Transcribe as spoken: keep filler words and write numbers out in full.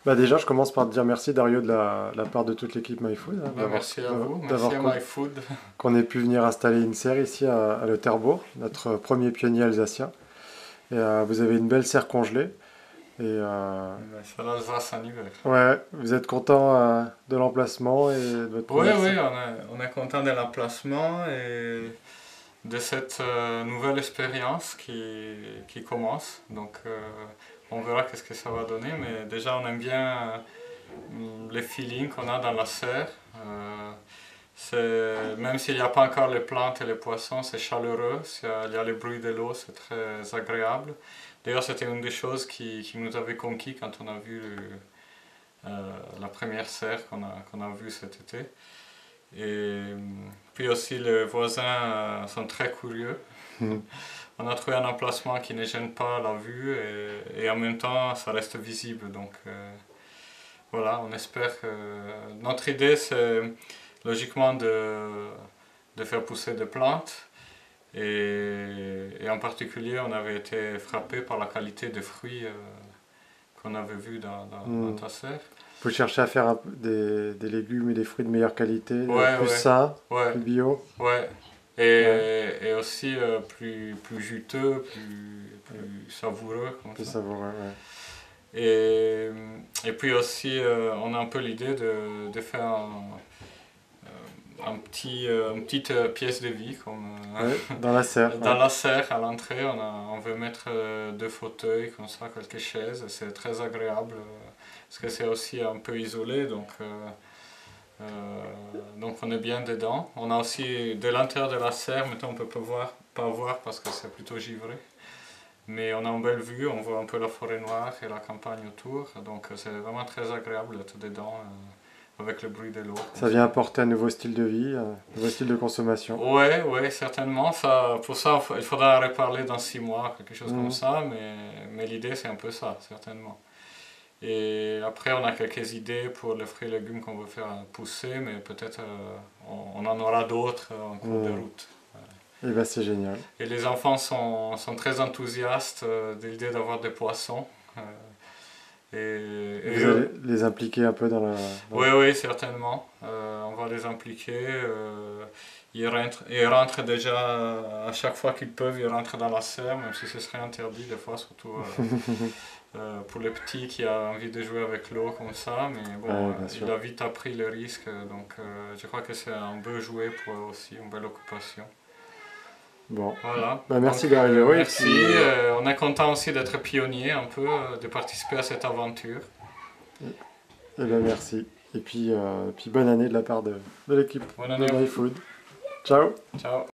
Bah déjà, je commence par te dire merci Dario de la, la part de toute l'équipe MyFood, hein, Bah, d'avoir merci à vous, d'avoir merci à con- MyFood. qu'on ait pu venir installer une serre ici à, à Le Terbourg, notre premier pionnier alsacien. Et euh, vous avez une belle serre congelée. Et euh, Bah, ça là, ça va en hiver. ouais, vous êtes content euh, de l'emplacement et de votre Oui, première oui, serre. on est, on est content de l'emplacement et de cette euh, nouvelle expérience qui, qui commence. Donc, euh, on verra qu'est-ce que ça va donner, mais déjà, on aime bien euh, les feelings qu'on a dans la serre. Euh, c'est- même s'il n'y a pas encore les plantes et les poissons, c'est chaleureux, il y a, il y a le bruit de l'eau, c'est très agréable. D'ailleurs, c'était une des choses qui, qui nous avait conquis quand on a vu euh, la première serre qu'on a, qu'on a vue cet été. Et euh, puis aussi, les voisins euh, sont très curieux. Mhm. On a trouvé un emplacement qui ne gêne pas la vue et, et en même temps, ça reste visible. Donc euh, voilà, on espère que... Notre idée, c'est logiquement de, de faire pousser des plantes. Et, et en particulier, on avait été frappé par la qualité des fruits euh, qu'on avait vus dans, dans, dans Hmm. ta serre. Vous cherchez à faire un peu des, des légumes et des fruits de meilleure qualité, euh, Ouais, plus ouais, sains, ouais, plus bio. ouais. Ouais, Et, et aussi euh, plus, plus juteux, plus, plus savoureux, comme plus ça. savoureux, ouais. Et, et puis aussi, euh, on a un peu l'idée de, de faire un, un petit, euh, une petite euh, pièce de vie, comme Ouais, dans la serre, euh, dans ouais. la serre à l'entrée, on, a, on veut mettre euh, deux fauteuils, comme ça, quelques chaises. C'est très agréable, euh, parce que c'est aussi un peu isolé, donc... euh, Euh, donc on est bien dedans. On a aussi de l'intérieur de la serre, mais on ne peut pas voir, pas voir parce que c'est plutôt givré. Mais on a une belle vue, on voit un peu la forêt noire et la campagne autour. Donc c'est vraiment très agréable d'être dedans euh, avec le bruit de l'eau. Ça vient apporter un nouveau style de vie, un nouveau style de consommation. Ouais, ouais, certainement. Ça, pour ça, il faudra en reparler dans six mois, quelque chose comme Hmm. ça. Mais, mais l'idée, c'est un peu ça, certainement. Et après, on a quelques idées pour les fruits et légumes qu'on veut faire pousser, mais peut-être euh, on, on en aura d'autres en cours de Hmm. route. Et ben c'est génial. Et les enfants sont, sont très enthousiastes euh, de l'idée d'avoir des poissons. Euh, et, Et et vous allez eux, les impliquer un peu dans la... dans oui, la- oui, certainement. Euh, on va les impliquer. Euh, ils rentrent, ils rentrent déjà, à chaque fois qu'ils peuvent, ils rentrent dans la serre, même si ce serait interdit des fois, surtout euh, euh, pour les petits qui ont envie de jouer avec l'eau comme ça. Mais bon, Ouais, euh, bien il sûr. a vite appris le risque, donc euh, je crois que c'est un beau jouet pour eux aussi, une belle occupation. Bon. Voilà, Bah, donc merci euh, Dario. Et merci. puis, euh, Euh, on est content aussi d'être pionnier un peu, euh, de participer à cette aventure. et ben merci. Et puis, euh, puis bonne année de la part de, de l'équipe Bonne de année à vous. MyFood. Ciao! Ciao.